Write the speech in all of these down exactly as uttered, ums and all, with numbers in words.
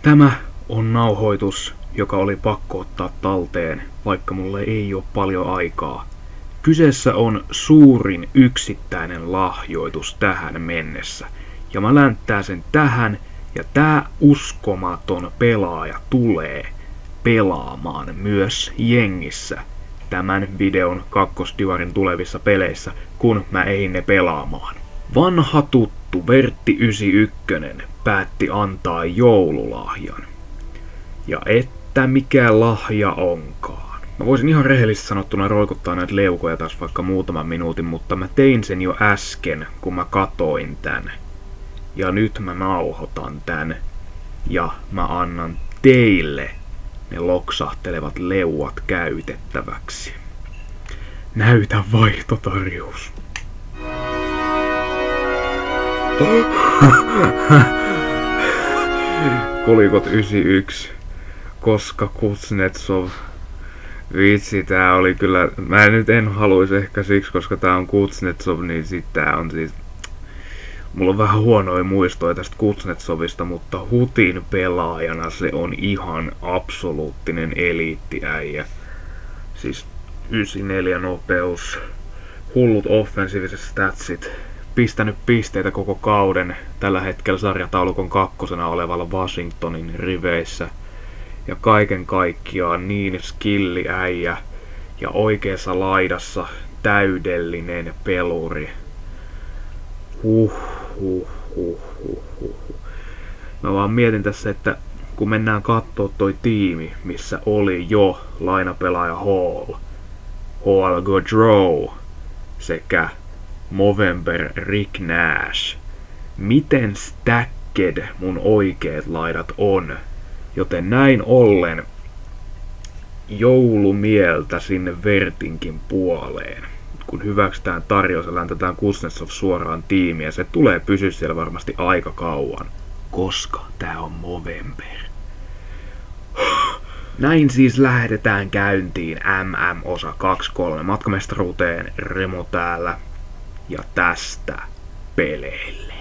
Tämä on nauhoitus, joka oli pakko ottaa talteen, vaikka mulle ei ole paljon aikaa. Kyseessä on suurin yksittäinen lahjoitus tähän mennessä. Ja mä länttään sen tähän, ja tää uskomaton pelaaja tulee pelaamaan myös jengissä tämän videon kakkosdivarin tulevissa peleissä, kun mä ehdin ne pelaamaan. Vanha tuttu Vertti yhdeksänkymmentäyksi päätti antaa joululahjan. Ja että mikä lahja onkaan. Mä voisin ihan rehellisesti sanottuna roikuttaa näitä leukoja taas vaikka muutaman minuutin, mutta mä tein sen jo äsken, kun mä katoin tän. Ja nyt mä nauhoitan tän. Ja mä annan teille ne loksahtelevat leuat käytettäväksi. Näytä vaihtotarjous. Kolikot yhdeksänkymmentäyksi. Koska Kuznetsov. Vitsi, tää oli kyllä... Mä nyt en haluisi ehkä siksi, koska tää on Kuznetsov, niin sit tää on siis... Mulla on vähän huonoja muistoja tästä Kuznetsovista, mutta Hutin pelaajana se on ihan absoluuttinen eliittiäijä. Siis yhdeksänkymmentäneljä nopeus, hullut offensiiviset statsit, pistänyt pisteitä koko kauden tällä hetkellä sarjataulukon kakkosena olevalla Washingtonin riveissä. Ja kaiken kaikkiaan niin skilliäijä ja oikeassa laidassa täydellinen peluri. Huh, huh, huh, huh, huh. Mä vaan mietin tässä, että kun mennään kattoo toi tiimi, missä oli jo lainapelaaja Hall, Hall Gaudreau sekä Movember Rick Nash. Miten stacked mun oikeat laidat on? Joten näin ollen joulumieltä sinne Vertinkin puoleen. Kun hyväksytään tarjous ja läntetään Kuznetsov suoraan tiimiin, se tulee pysyä siellä varmasti aika kauan. Koska tää on Movember. Näin siis lähdetään käyntiin M M-osa kaksi kolme matkamestaruuteen. Remo täällä. Ja tästä peleille.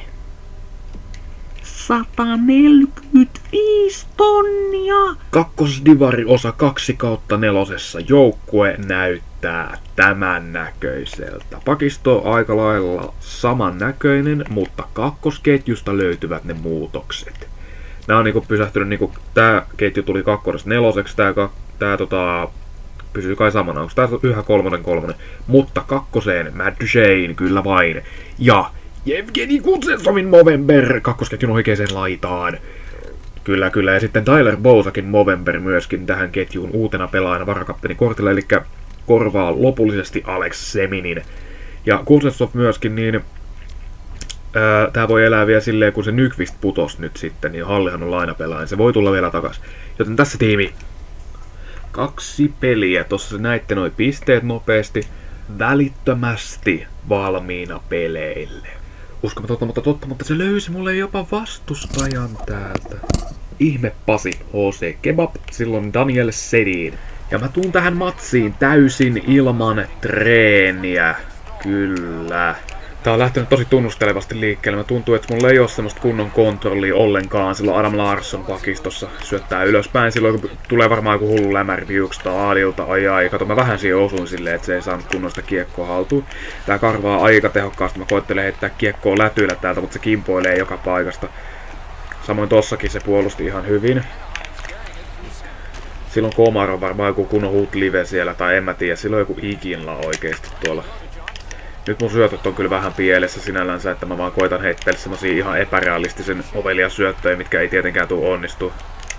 sata neljäkymmentäviisi tonnia! Kakkosdivari osa kaksi kautta nelosessa joukkue näyttää tämän näköiseltä. Pakisto on aika lailla saman näköinen, mutta kakkosketjusta löytyvät ne muutokset. Nää on niinku pysähtynyt, niinku tää ketju tuli kakkosesta neloseksi, tää, tää tota, pysyy kai samana, onko tää yhä kolmonen kolmonen, mutta kakkoseen Matt Duchene kyllä vain, ja Jevgeni Kuznetsovin Movember kakkosketjun oikeaan laitaan. Kyllä, kyllä. Ja sitten Tyler Bosakin Movember myöskin tähän ketjuun uutena pelaajana varakapteeni kortilla, eli korvaa lopullisesti Alex Seminin. Ja Kuznetsov myöskin, niin ää, tää voi elää vielä silleen, kun se Nyqvist putos nyt sitten, niin Hallihan on lainapelaaja, se voi tulla vielä takas. Joten tässä tiimi kaksi peliä, tossa näitte noi pisteet nopeasti, välittömästi valmiina peleille. Uskomatonta, mutta totta, mutta se löysi mulle jopa vastustajan täältä. Ihme Pasi, H C Kebab, silloin Daniel Sedin. Ja mä tuun tähän matsiin täysin ilman treeniä. Kyllä. Tää on lähtenyt tosi tunnustelevasti liikkeelle. Mä tuntuu, että mulla ei oo semmoista kunnon kontrollia ollenkaan. Silloin Adam Larsson pakistossa syöttää ylöspäin. Silloin kun tulee varmaan joku hullu lämäri viuksesta aadilta. Ai ai, kato mä vähän siihen osuin silleen, että se ei saanut kunnosta kiekkoa haltuun. Tää karvaa aika tehokkaasti. Mä koettelen heittää kiekkoa lätyillä täältä, mutta se kimpoilee joka paikasta. Samoin tossakin se puolusti ihan hyvin. Silloin Komar on varmaan joku kunnon hut live siellä, tai en mä tiedä. Silloin joku Iginla oikeesti tuolla. Nyt mun syötöt on kyllä vähän pielessä sinällänsä, että mä vaan koitan heittää semmosia ihan epärealistisen ovelia syöttöjä, mitkä ei tietenkään tuu onnistu.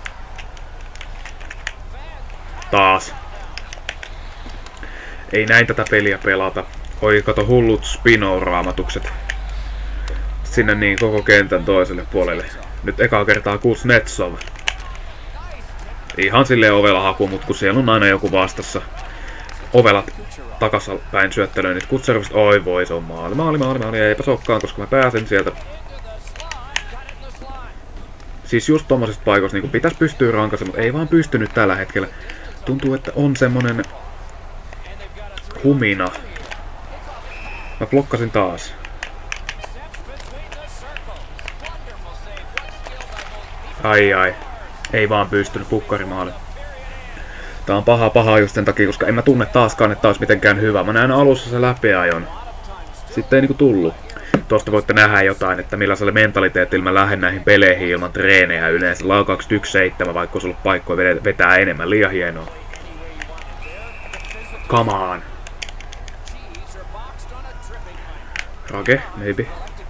Taas. Ei näin tätä peliä pelata. Oi, kato hullut spino-raamatukset. Sinne niin koko kentän toiselle puolelle. Nyt ekaa kertaa Kuznetsov. Ihan silleen ovela haku, mut kun siellä on aina joku vastassa. Ovelat takaspäin syöttelöön nyt Kutservista. Oi voi, se on maali, maali, maali, maali. Eipä sokkaan, koska mä pääsen sieltä. Siis just tommosista paikoista niin pitäis pystyä rankasemaan, mutta ei vaan pystynyt tällä hetkellä. Tuntuu, että on semmonen humina. Mä blokkasin taas. Ai ai. Ei vaan pystynyt pukkarimaali. Tää on paha paha just sen takia, koska en mä tunne taaskaan, että tää olisi mitenkään hyvä. Mä näen alussa se läpiajon. Sitten ei niinku tullut. Tuosta voitte nähdä jotain, että millaisella mentaliteetillä mä lähden näihin peleihin ilman treenejä yleensä. Laukaukset yksi seitsemän, vaikka olisi ollut paikkoja vetää enemmän. Liian hienoa. Come on. Rage, maybe.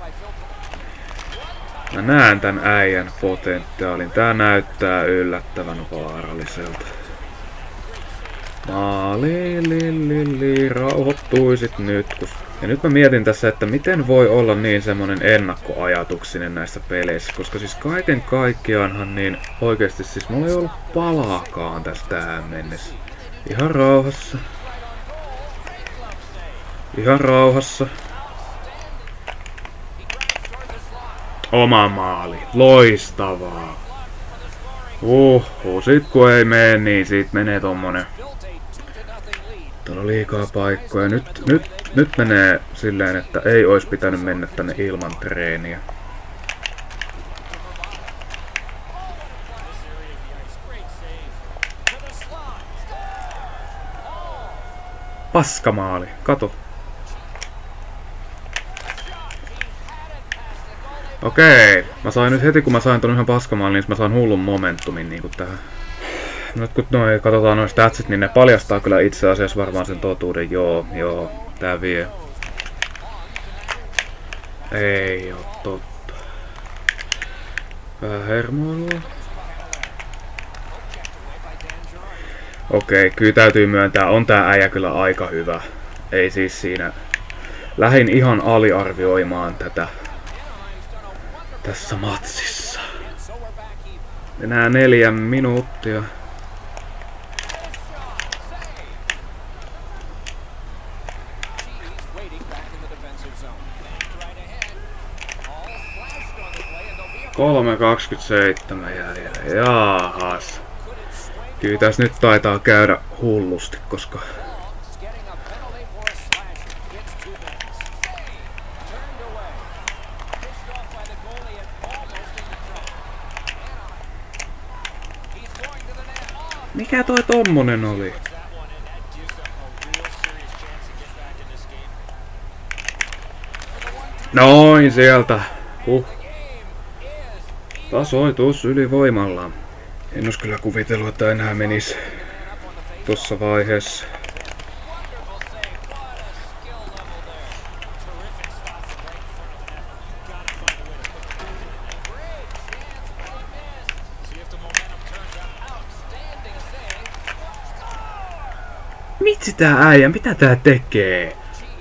Mä näen tän äijän potentiaalin. Tää näyttää yllättävän vaaralliselta. Maali, li, li, li, rauhoittuisit nyt. Kun... Ja nyt mä mietin tässä, että miten voi olla niin semmonen ennakkoajatuksinen näissä peleissä. Koska siis kaiken kaikkiaanhan niin oikeesti siis mulla ei ollut palaakaan tästä tähän mennessä. Ihan rauhassa. Ihan rauhassa. Oma maali. Loistavaa. Uhu, sit kun ei mene, niin siitä menee tommonen. Täällä on liikaa paikkoja. Nyt, nyt, nyt menee silleen, että ei ois pitänyt mennä tänne ilman treeniä. Paskamaali. Kato. Okei. Mä sain nyt heti kun mä sain ton yhden paskamaalin, niin mä sain hullun momentumin niinku tähän. Nyt kun noi, katsotaan noin statsit, niin ne paljastaa kyllä itse asiassa varmaan sen totuuden. Joo, joo. Tää vie. Ei oo totta. Vähän hermoilua. Okei, kyllä täytyy myöntää, on tää äijä kyllä aika hyvä. Ei siis siinä. Lähin ihan aliarvioimaan tätä tässä matsissa. Enää neljä minuuttia. kolme kaksikymmentäseitsemän jäljellä. Jaahas. Kyllä tässä nyt taitaa käydä hullusti, koska... Mikä toi tommonen oli? Noin sieltä. Huh. Tasoitus ylivoimalla. En ois kyllä kuvitellut, että enää menis tossa vaiheessa. Mitsi tää äijä, mitä tää tekee?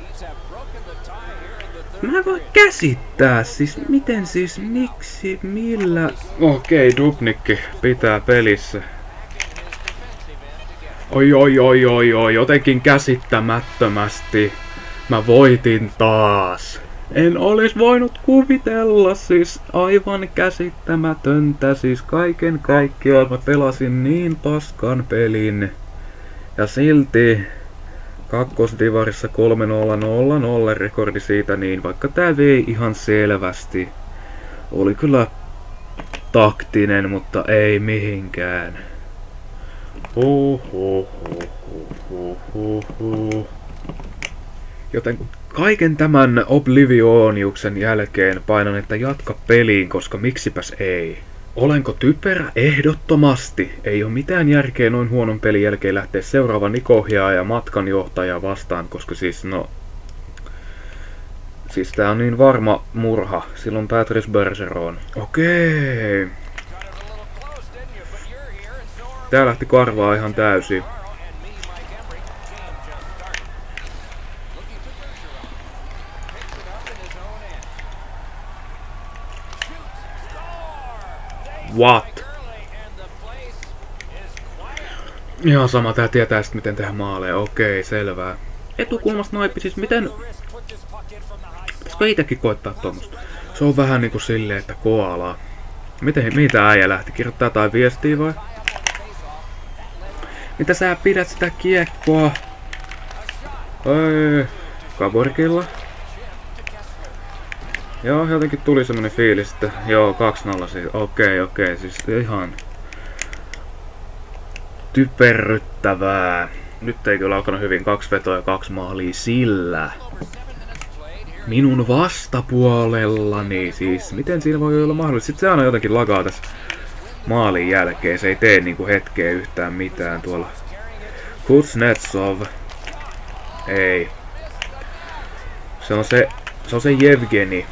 Mä en voi käsittää, siis miten siis, miksi, millä... Okei, okay, Dubnikki pitää pelissä. Oi oi oi oi oi, jotenkin käsittämättömästi. Mä voitin taas. En olis voinut kuvitella, siis aivan käsittämätöntä, siis kaiken kaikkiaan mä pelasin niin paskan pelin. Ja silti... Kakkosdivarissa kolme nolla nolla nolla rekordi siitä, niin vaikka tää vei ihan selvästi. Oli kyllä taktinen, mutta ei mihinkään. Huhhuhhuhhuhhuh. Joten kaiken tämän Oblivioniuksen jälkeen painan, että jatka peliin, koska miksipäs ei. Olenko typerä? Ehdottomasti. Ei oo mitään järkeä noin huonon pelin jälkeen lähteä seuraavan nikohjaa ja matkanjohtajaa vastaan, koska siis no... Siis tää on niin varma murha. Silloin Patrice Bergeron. Okei. Tää lähti karvaa ihan täysin. What? Ihan sama, tää tietää sit miten tehdä maaleja. Okei, selvää. Etukulmasta naippi, siis miten... Pitäisikö itekin koittaa tuommoista? Se on vähän niinku silleen, että koalaa. Miten, mitä äijä lähti? Kirjoittaa jotain viestiä vai? Mitä sä pidät sitä kiekkoa? Ei, Kaborkilla. Joo, jotenkin tuli semmonen fiilis, että joo, kaksi nolla siis. Okei, okei, siis ihan typerryttävää. Nyt ei kyllä alkanut hyvin, kaksi vetoa ja kaksi maalia sillä. Minun vastapuolellani, siis miten siinä voi olla mahdollista? Sitten se aina jotenkin lagaa tässä maalin jälkeen, se ei tee niinku hetkeä yhtään mitään tuolla. Kuznetsov. Ei. Se on se, se on se Jevgeni.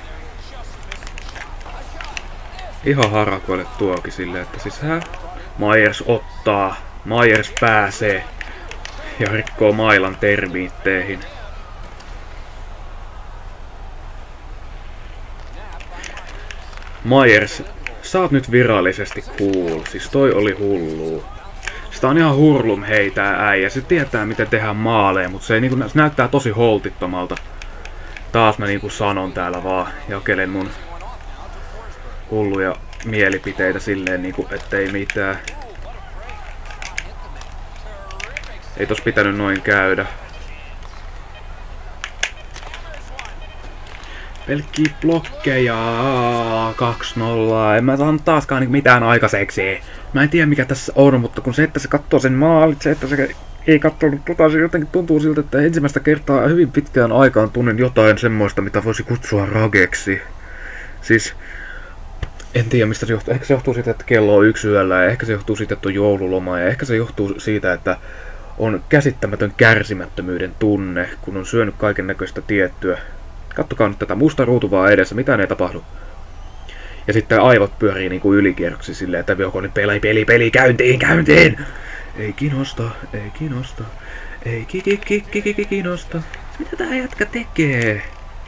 Ihan harakoille tuokin silleen, että siis hä? Myers ottaa, Myers pääsee ja rikkoo mailan termiitteihin. Myers, sä oot nyt virallisesti cool, siis toi oli hullu. Sitä on ihan hurlum heitää äijä, se tietää miten tehdään maaleja, mutta se, ei, niinku, se näyttää tosi holtittomalta. Taas mä niinku sanon täällä vaan, jakelen mun hulluja mielipiteitä silleen niinku, ettei mitään. Ei tos pitänyt noin käydä. Pelkkiä blokkeja. kaksi nolla. En mä saanut taaskaan niinku mitään aikaiseksi. Mä en tiedä mikä tässä on, mutta kun se, että se katsoo sen maalit, se, että se ei katsonut tota, se jotenkin tuntuu siltä, että ensimmäistä kertaa hyvin pitkään aikaan tunnen jotain semmoista, mitä voisi kutsua rageksi. Siis, en tiedä mistä se johtuu. Ehkä se johtuu siitä, että kello on yksi yöllä, ja ehkä se johtuu siitä, että on joululoma, ja ehkä se johtuu siitä, että on käsittämätön kärsimättömyyden tunne, kun on syönyt kaiken näköistä tiettyä. Kattokaa nyt tätä musta ruutu vaan edessä, mitään ei tapahdu. Ja sitten aivot pyörii niinku ylikierroksi silleen, että joko nyt peli, peli, peli, käyntiin, käyntiin! Ei kiinnosta, ei kiinnosta, ei ki ki ki ki ki ki kiinnosta. Mitä tää jätkä tekee?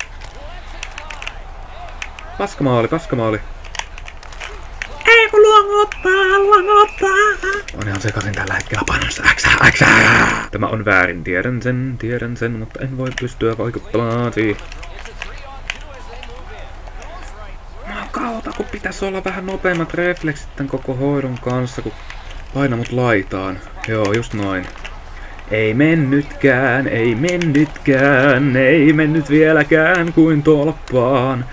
Paskamaali, paskamaali. Ei kun luongottaa, luongottaa. On ihan sekasin tällä hetkellä panossa. X, X. Tämä on väärin, tiedän sen, tiedän sen, mutta en voi pystyä vaikuttamaan siihen. Mä kautta, kun pitäisi olla vähän nopeammat refleksit tän koko hoidon kanssa, kun paina mut laitaan. Joo, just noin. Ei mennytkään, ei mennytkään, ei mennyt vieläkään kuin tolppaan.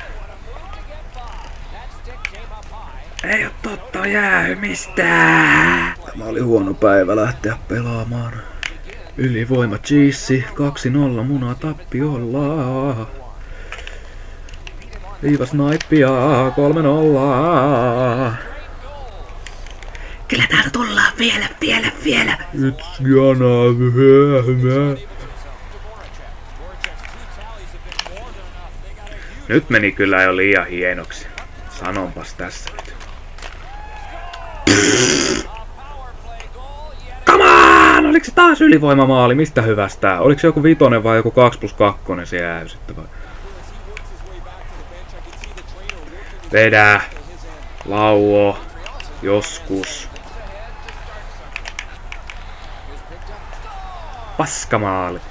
Ei oo totta jäähymistä! Tämä oli huono päivä lähteä pelaamaan. Ylivoima cheesi, kaksi nolla munaa tappiolla. Viiva snaippia, kolme nolla. Kyllä täältä tullaan vielä, vielä, vielä. It's gonna be. Nyt meni kyllä jo liian hienoksi. Sanonpas tässä nyt. Come on! Oliko se taas ylivoimamaali? Mistä hyvästä? Oliko se joku vitonen vai joku kaksi plus kaksi se jää sitten vai? Vedä. Lauo. Joskus. Paskamaali.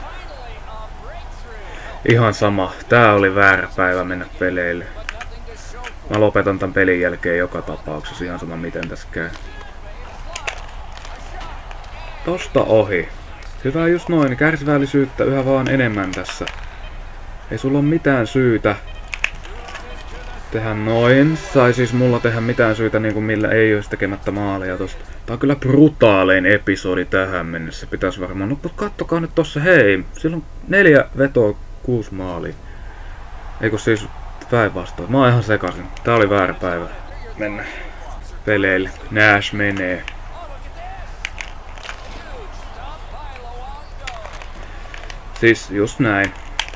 Ihan sama. Tää oli väärä päivä mennä peleille. Mä lopetan tän pelin jälkeen joka tapauksessa, ihan sama miten tässä käy. Tosta ohi. Hyvä just noin, kärsivällisyyttä yhä vaan enemmän tässä. Ei sulla ole mitään syytä tehdä noin. Tai siis mulla tehdä mitään syytä niin kuin millä ei olisi tekemättä maaleja tosta. Tää on kyllä brutaalein episodi tähän mennessä. Pitäis varmaan. No kattokaa nyt tossa, hei. Sillä on neljä vetoa, kuusi maalia. Eikö siis päinvastoin? Mä oon ihan sekasin. Tää oli väärä päivä. Mennä peleille. Nash menee. Siis just näin.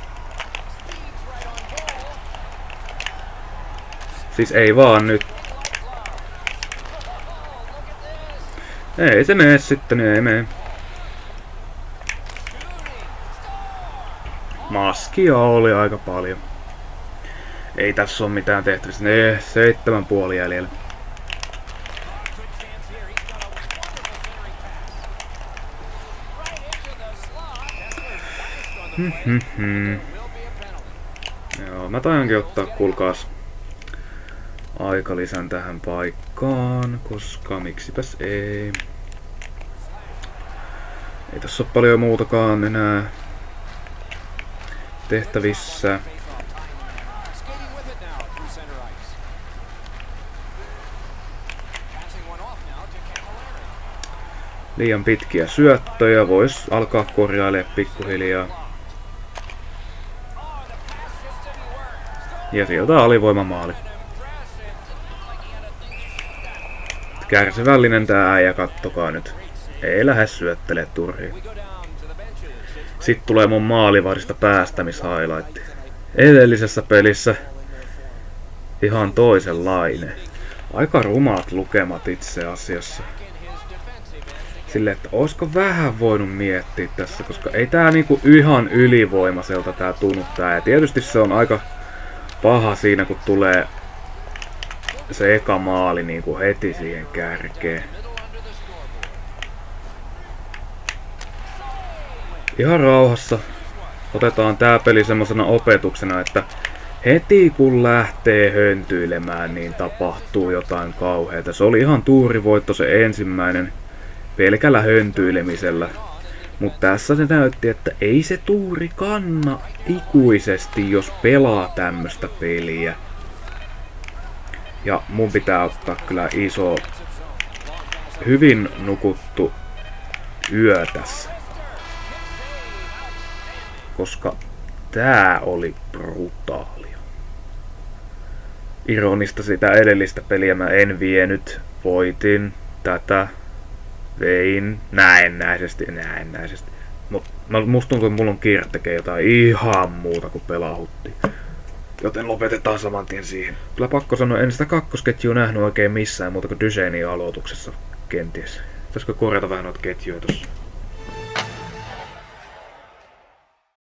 Siis ei vaan nyt. Ei se mene sitten, ei mene. Maskia oli aika paljon. Ei tässä oo mitään tehtävistä. Ne seitsemän puoli jäljellä. Hmm. Joo, mä tajankin ottaa, kuulkaas, aikalisän tähän paikkaan, koska miksipäs ei. Ei tässä oo paljon muutakaan enää tehtävissä. Liian pitkiä syöttöjä, vois alkaa korjailemaan pikkuhiljaa. Ja sieltä alivoimamaali. Kärsivällinen tää äijä, kattokaa nyt. Ei lähde syöttelee turhiin. Sitten tulee mun maalivarista päästämishighlight. Edellisessä pelissä ihan toisenlainen. Aika rumaat lukemat itse asiassa. Silleen, että oisko vähän voinut miettiä tässä, koska ei tää niinku ihan ylivoimaiselta tää tunnu tää. Ja tietysti se on aika paha siinä, kun tulee se eka maali niinku heti siihen kärkeen. Ihan rauhassa otetaan tää peli semmosena opetuksena, että heti kun lähtee höntyilemään, niin tapahtuu jotain kauheata. Se oli ihan tuurivoitto se ensimmäinen pelkällä höntyilemisellä. Mutta tässä se näytti, että ei se tuuri kanna ikuisesti, jos pelaa tämmöstä peliä. Ja mun pitää ottaa kyllä iso, hyvin nukuttu yö tässä. Koska tää oli brutaalia. Ironista sitä edellistä peliä mä en vienyt. Voitin tätä. Vein näennäisesti, näennäisesti. Mut musta tuntuu, että mulla on kiire tekee jotain ihan muuta kuin pelahuttiin. Joten lopetetaan saman tien siihen. Kyllä pakko sanoa, en sitä kakkosketjua nähnyt oikein missään muuta kuin Dysenin aloituksessa kenties. Pitäisikö korjata vähän noita ketjuja tossa?